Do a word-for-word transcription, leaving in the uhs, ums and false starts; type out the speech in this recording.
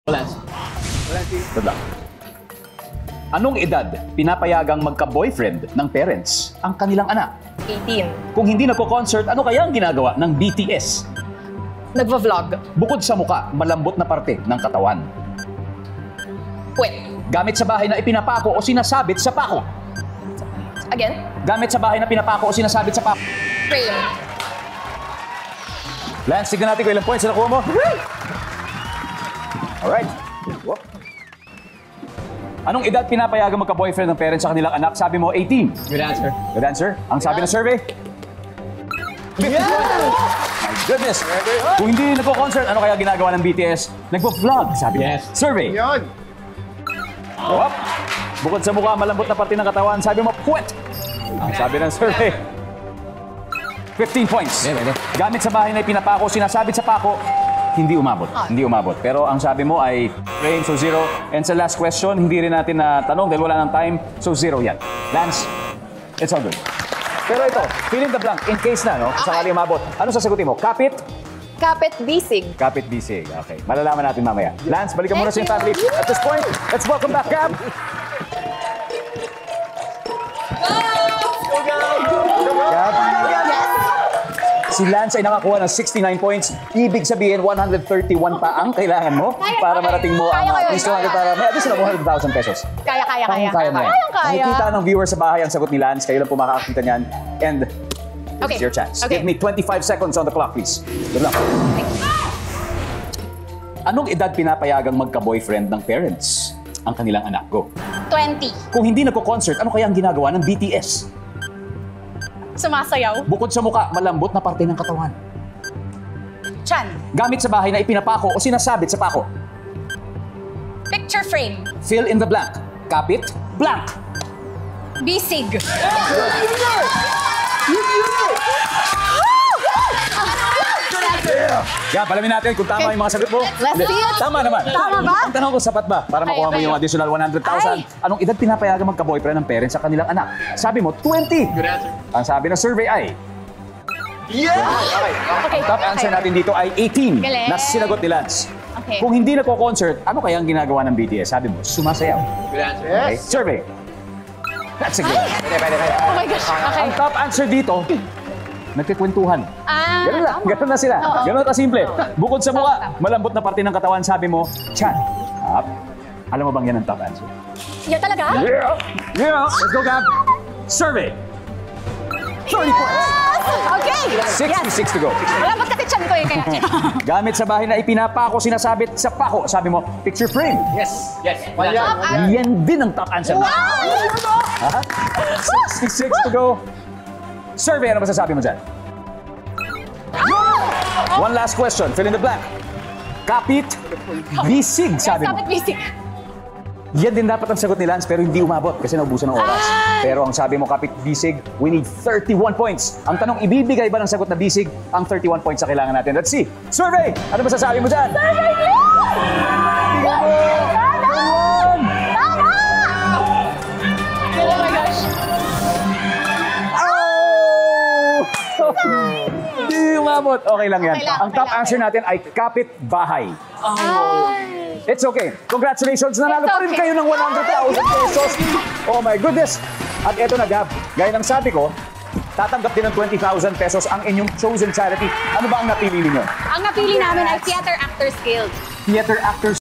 Wala. Good luck. Anong edad pinapayagang magka-boyfriend ng parents ang kanilang anak? eighteen. Kung hindi nagko-concert, ano kaya ang ginagawa ng B T S? Nagva-vlog. Bukod sa muka, malambot na parte ng katawan. Puwet. Gamit sa bahay na ipinapako o sinasabit sa pako. Again? Gamit sa bahay na pinapako o sinasabit sa pako. Frame. Lance, tignan natin kung ilang points na nakuha mo. Alright. Whoop. Anong edad pinapayagang magka-boyfriend ng parents sa kanilang anak? Sabi mo, eighteen. Good answer. Good answer. Ang sabi ng survey? Yeah! My goodness. Kung hindi nagko-concert, ano kaya ginagawa ng B T S? Nagpo-vlog, sabi Yes. mo. Survey. Yun! Whoop. Bukod sa mukha, malambot na parte ng katawan, sabi mo, puwet. Ang sabi ng survey, fifteen points. Hindi, hindi. Gamit sa bahay na ipinapako, sinasabit sa pako, hindi umabot. Hindi umabot. Pero ang sabi mo ay frame, so zero. And sa last question, hindi rin natin na tanong dahil wala ng time, so zero yan. Lance, it's all good. Pero ito, fill in the blank, in case na, no? Kung sakali umabot. Ano sasagutin mo? Kapit? Kapit bisig. Kapit bisig. Okay. Malalaman natin mamaya. Lance, balikan muna sa iyong family. At this point, let's welcome back, Gab. Gab. Si Lance ay nakakuha ng sixty-nine points. Ibig sabihin, one hundred thirty-one pa ang kailangan mo para marating mo ang Kaya ko yun. at least two hundred para may additional one hundred thousand pesos. Kaya, kaya, kaya. Kaya mo yan. Kaya, kaya. Nakikita ng viewer sa bahay ang sagot ni Lance. Kayo lang po makakakita niyan. And this Okay. is your chance. Okay. Give me twenty-five seconds on the clock, please. Good luck. Anong edad pinapayagang magka-boyfriend ng parents ang kanilang anak? Go. twenty. Kung hindi nagko-concert, ano kaya ang ginagawa ng B T S? Sumasayaw. Bukod sa muka, malambot na parte ng katawan. Chan. Gamit sa bahay na ipinapako o sinasabit sa pako. Picture frame. Fill in the blank. Kapit, blank. Bisig. Yeah, palamin natin kung tama yung mga sagot mo. Let's see it. Tama naman. Tama ba? Ang tanong ko, sapat ba? Para Okay, makuha mo okay. yung additional one hundred thousand. Ay. Anong edad pinapayagang magka-boyfriend ng parents sa kanilang anak? Sabi mo, twenty. Good answer. Ang sabi ng survey ay... Yeah! Okay. Okay. Ang top answer natin dito ay eighteen. Galing. Na sinagot ni Lance. Okay. Kung hindi nagko-concert, ano kaya ang ginagawa ng B T S? Sabi mo, sumasayaw. Good answer. Okay. Survey. That's a good one. Pwede, pwede, pwede. Oh my gosh. Okay. Ang top answer dito, nagkikwentuhan. Ah, Ganun lang. tama. Ganun na sila. Oo. Ganun kasimple. Bukod sa mukha, Tama, tama. malambot na parte ng katawan, sabi mo, chan. Up. Alam mo bang yan ang top answer? Yeah, talaga? Yeah! Yeah! Let's go, Gab. Survey. thirty points. Okay. sixty-six to go. Malambot kasi chan ko eh. Kaya. Gamit sa bahay na ipinapako, sinasabit sa pako, sabi mo, picture frame. Yes. Yes. Good Top answer. answer. Yan din ang top answer. Wow! Ha? sixty-six to go. Survey, ano masasabi mo dyan? One last question. Fill in the blank. Kapit, bisig, sabi mo. Kapit bisig. Yan din dapat ang sagot ni Lance pero hindi umabot kasi naubusan ng oras. Ay! Pero ang sabi mo, kapit bisig, we need thirty-one points. Ang tanong, ibibigay ba ng sagot na bisig ang thirty-one points sa kailangan natin? Let's see. Survey! Ano masasabi mo dyan? Survey niyo! Bigyan mo! thirty-one! Tama! Oh my gosh. Oh! Hindi umabot. Okay lang yan. Okay lang, Ang okay top lang, answer okay natin ay kapit bahay. Ay. It's okay. Congratulations. Nanalo It's pa rin okay. kayo ng one hundred thousand pesos. Oh my goodness. At eto na, Gab. Gaya ng sabi ko, tatanggap din ng twenty thousand pesos ang inyong chosen charity. Ano ba ang napili ninyo? Ang napili namin ay Theater Actors Guild. Theater Actors